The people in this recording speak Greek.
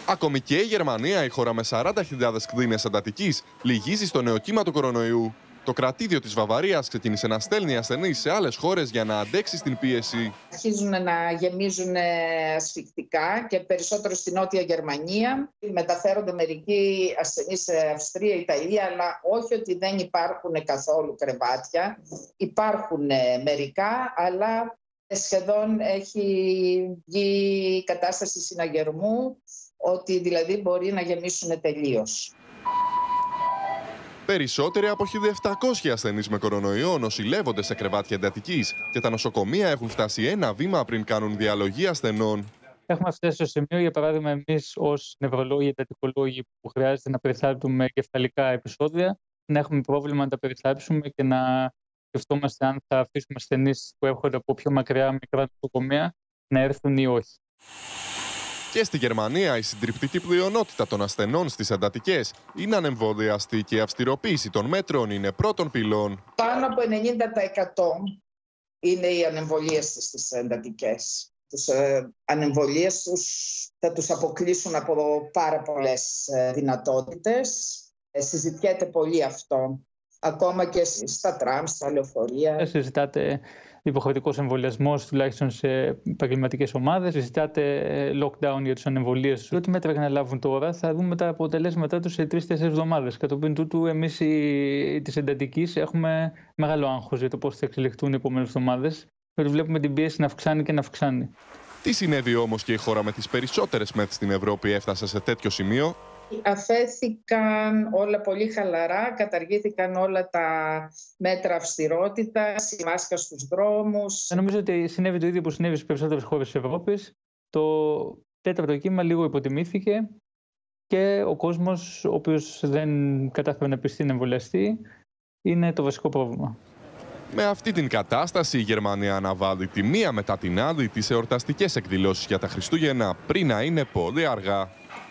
Ακόμη και η Γερμανία, η χώρα με 40.000 κτίνες εντατικής, λυγίζει στο νέο κύμα του κορονοϊού. Το κρατήδιο της Βαβαρίας ξεκίνησε να στέλνει ασθενείς σε άλλες χώρες για να αντέξει στην πίεση. Αρχίζουν να γεμίζουν ασφυκτικά και περισσότερο στη Νότια Γερμανία. Μεταφέρονται μερικοί ασθενείς σε Αυστρία, Ιταλία, αλλά όχι ότι δεν υπάρχουν καθόλου κρεβάτια. Υπάρχουν μερικά, αλλά σχεδόν έχει βγει η κατάσταση συναγερμού, ότι δηλαδή μπορεί να γεμίσουν τελείως. Περισσότεροι από 1.700 ασθενείς με κορονοϊό νοσηλεύονται σε κρεβάτια εντατικής και τα νοσοκομεία έχουν φτάσει ένα βήμα πριν κάνουν διαλογή ασθενών. Έχουμε φτάσει στο σημείο, για παράδειγμα, εμείς ως νευρολόγοι, εντατικολόγοι που χρειάζεται να περιθάλπτουμε κεφαλικά επεισόδια, να έχουμε πρόβλημα να τα περιθάλψουμε και να σκεφτόμαστε αν θα αφήσουμε ασθενείς που έρχονται από πιο μακριά μικρά νοσοκομεία να έρθουν ή όχι. Και στη Γερμανία η συντριπτική πλειονότητα των ασθενών στις εντατικές είναι ανεμβολιαστή και η αυστηροποίηση των μέτρων είναι πρώτων πυλών. Πάνω από 90% είναι οι ανεμβολίες στις εντατικές. Τους ανεμβολίες θα τους αποκλείσουν από πάρα πολλές δυνατότητες. Συζητιέται πολύ αυτό. Ακόμα και στα τραμ, στα λεωφορεία. Συζητάτε υποχρεωτικός εμβολιασμός, τουλάχιστον σε επαγγελματικές ομάδες. Συζητάτε lockdown για τους ανεμβολίες. Ό,τι μέτρα και να λάβουν τώρα, θα δούμε τα αποτελέσματά τους σε 3-4 εβδομάδες. Κατόπιν τούτου, εμείς της εντατικής έχουμε μεγάλο άγχος για το πώς θα εξελιχθούν οι επόμενες εβδομάδες. Γιατί βλέπουμε την πίεση να αυξάνει και να αυξάνει. Τι συνέβη όμως και η χώρα με τις περισσότερες ΜΕΘ στην Ευρώπη έφτασε σε τέτοιο σημείο? Αφέθηκαν όλα πολύ χαλαρά, καταργήθηκαν όλα τα μέτρα αυστηρότητας, η μάσκα στους δρόμους. Νομίζω ότι συνέβη το ίδιο που συνέβη στις περισσότερες χώρες της Ευρώπης. Το τέταρτο κύμα λίγο υποτιμήθηκε και ο κόσμος, ο οποίος δεν κατάφερε να πιστεί να εμβολιαστεί, είναι το βασικό πρόβλημα. Με αυτή την κατάσταση η Γερμανία αναβάλει τη μία μετά την άλλη τις εορταστικές εκδηλώσεις για τα Χριστούγεννα πριν να είναι πολύ αργά.